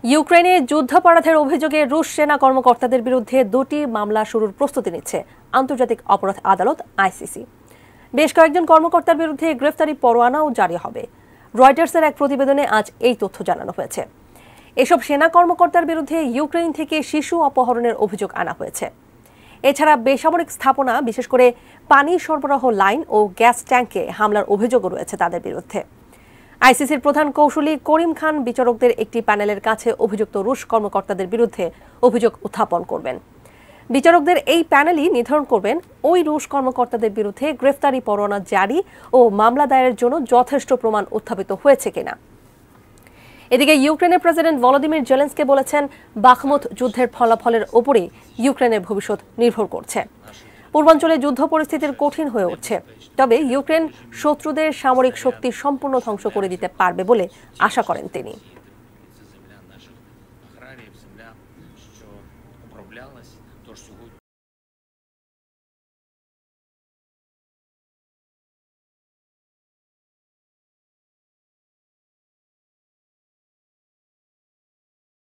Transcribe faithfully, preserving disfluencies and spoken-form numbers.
ইউক্রেনে যুদ্ধাপরাধের অভিযোগে রুশ সেনা কর্মকর্তাদের বিরুদ্ধে দুটি মামলা শুরুর প্রস্তুতি নিচ্ছে আন্তর্জাতিক অপরাধ আদালত আইসিসি। বেশ কয়েকজন কর্মকর্তার বিরুদ্ধে গ্রেফতারি পরোয়ানাও জারি হবে। রয়টার্সের এক প্রতিবেদনে আজ এই তথ্য জানানো হয়েছে। এসব সেনা কর্মকর্তার বিরুদ্ধে ইউক্রেন থেকে শিশু অপহরণের অভিযোগ আনা হয়েছে। এছাড়া বেসামরিক স্থাপনা, বিশেষ করে পানি সরবরাহ লাইন ও গ্যাস ট্যাঙ্কে হামলার অভিযোগও রয়েছে তাদের বিরুদ্ধে। আইসিসির প্রধান কৌঁসুলি করিম খান বিচারকদের একটি প্যানেলের কাছে অভিযুক্ত রুশ কর্মকর্তাদের বিরুদ্ধে অভিযোগ উত্থাপন করবেন। বিচারকদের এই প্যানেলই নির্ধারণ করবেন ওই রুশ কর্মকর্তাদের বিরুদ্ধে গ্রেফতারি পরোয়ানা জারি ও মামলা দায়েরের জন্য যথেষ্ট প্রমাণ উত্থাপিত হয়েছে কিনা। এদিকে ইউক্রেনের প্রেসিডেন্ট ভলোদিমির জেলেনস্কি বলেছেন, বাখমুত যুদ্ধের ফলাফলের উপরই ইউক্রেনের ভবিষ্যৎ নির্ভর করছে। পূর্বাঞ্চলে যুদ্ধ পরিস্থিতির কঠিন হয়ে উঠছে, তবে ইউক্রেন শত্রুদের সামরিক শক্তি সম্পূর্ণ ধ্বংস করে দিতে পারবে বলে আশা করেন তিনি।